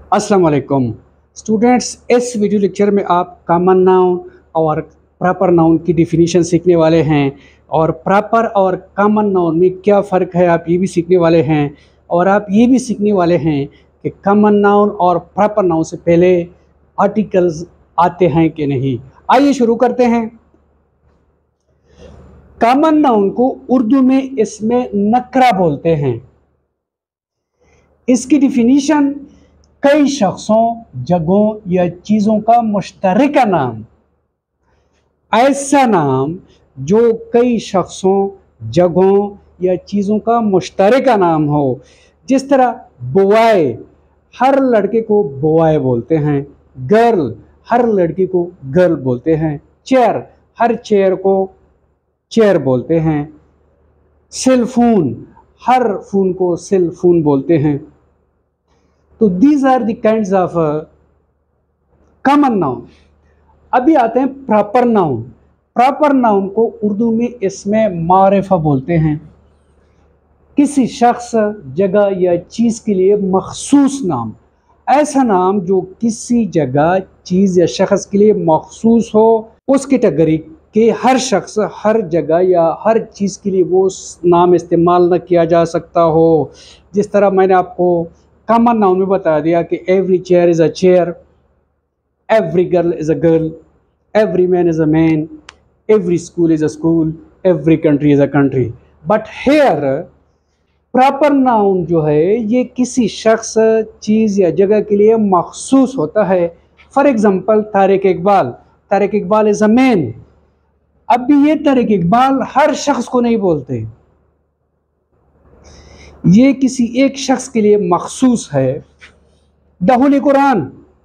अस्सलाम वालेकुम स्टूडेंट्स। इस वीडियो लेक्चर में आप कॉमन नाउन और प्रॉपर नाउन की डिफिनीशन सीखने वाले हैं और प्रॉपर और कॉमन नाउन में क्या फ़र्क है आप ये भी सीखने वाले हैं। और आप ये भी सीखने वाले हैं कि कॉमन नाउन और प्रॉपर नाउन से पहले आर्टिकल्स आते हैं कि नहीं। आइए शुरू करते हैं। कॉमन नाउन को उर्दू में इसमें नकरा बोलते हैं। इसकी डिफिनीशन कई शख्सों, जगहों या चीज़ों का मुश्तरका नाम। ऐसा नाम जो कई शख्सों, जगहों या चीज़ों का मुश्तरका नाम हो। जिस तरह बॉय, हर लड़के को बॉय बोलते हैं। गर्ल, हर लड़की को गर्ल बोलते हैं। चेयर, हर चेयर को चेयर बोलते हैं। सेल फोन, हर फोन को सेल फोन बोलते हैं। तो these are the kinds of common noun. अभी आते हैं प्रॉपर नाउन। प्रॉपर नाउन को उर्दू में इसमें मारिफा बोलते हैं। किसी शख्स, जगह या चीज़ के लिए मखसूस नाम। ऐसा नाम जो किसी जगह, चीज़ या शख्स के लिए मखसूस हो। उस कैटेगरी के हर शख्स, हर जगह या हर चीज़ के लिए वो नाम इस्तेमाल न किया जा सकता हो। जिस तरह मैंने आपको कॉमन नाउन में बता दिया कि every chair is a chair, every girl is a girl, every man is a man, every school is a school, every country is a country. But here proper noun जो है ये किसी शख्स, चीज़ या जगह के लिए मखसूस होता है। For example Tariq Iqbal, Tariq Iqbal is a man. अब भी ये तारिक इकबाल हर शख्स को नहीं बोलते, ये किसी एक शख्स के लिए मखसूस है। दहुल कुरान,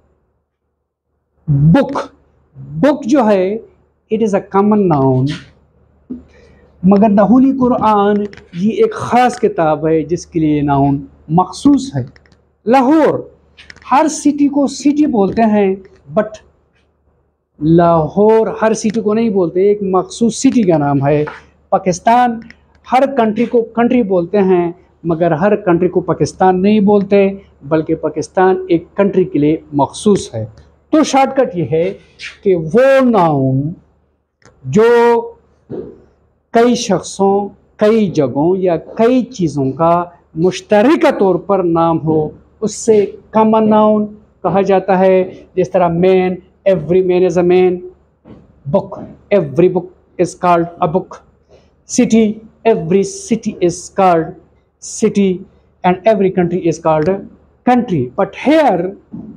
बुक, बुक जो है it is a common noun, मगर दहुल कुरान ये एक ख़ास किताब है जिसके लिए नाउन मखसूस है। लाहौर, हर सिटी को सिटी बोलते हैं, बट लाहौर हर सिटी को नहीं बोलते, एक मखसूस सिटी का नाम है। पाकिस्तान, हर कंट्री को कंट्री बोलते हैं, मगर हर कंट्री को पाकिस्तान नहीं बोलते, बल्कि पाकिस्तान एक कंट्री के लिए मखसूस है। तो शॉर्टकट ये है कि वो नाउन जो कई शख्सों, कई जगहों या कई चीज़ों का मुश्तरका तौर पर नाम हो, उससे कॉमन नाउन कहा जाता है। जिस तरह man, every man is a man. Book, every book is called a book. City, every city is called city and every country is called a country. But here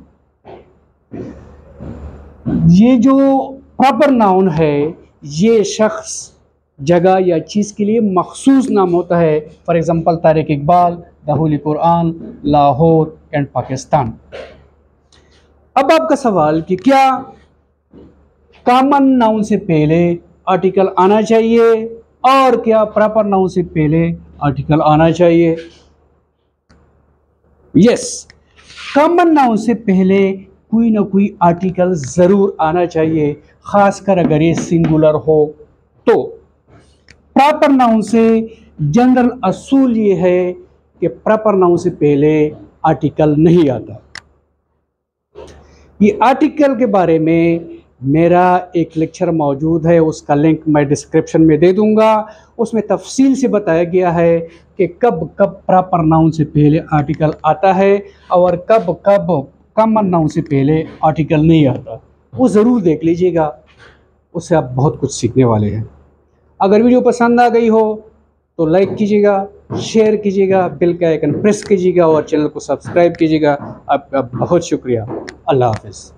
ये जो प्रॉपर नाउन है ये शख्स, जगह या चीज़ के लिए मखसूस नाम होता है। फॉर एग्ज़ाम्पल तारिक इकबाल, दहुल कुरान, लाहौर एंड पाकिस्तान। अब आपका सवाल कि क्या कॉमन नाउन से पहले आर्टिकल आना चाहिए और क्या प्रॉपर नाउन से पहले आर्टिकल आना चाहिए? यस, कॉमन नाउन से पहले कोई ना कोई आर्टिकल ज़रूर आना चाहिए, ख़ासकर अगर ये सिंगुलर हो तो। प्रॉपर नाउन से जनरल असूल ये है कि प्रॉपर नाउन से पहले आर्टिकल नहीं आता। ये आर्टिकल के बारे में मेरा एक लेक्चर मौजूद है, उसका लिंक मैं डिस्क्रिप्शन में दे दूंगा। उसमें तफसील से बताया गया है कि कब कब प्रॉपर नाउन से पहले आर्टिकल आता है और कब कब कॉमन नाउन से पहले आर्टिकल नहीं आता। वो ज़रूर देख लीजिएगा, उससे आप बहुत कुछ सीखने वाले हैं। अगर वीडियो पसंद आ गई हो तो लाइक कीजिएगा, शेयर कीजिएगा, बेल का आइकन प्रेस कीजिएगा और चैनल को सब्सक्राइब कीजिएगा। आपका बहुत शुक्रिया। अल्लाह हाफ़िज़।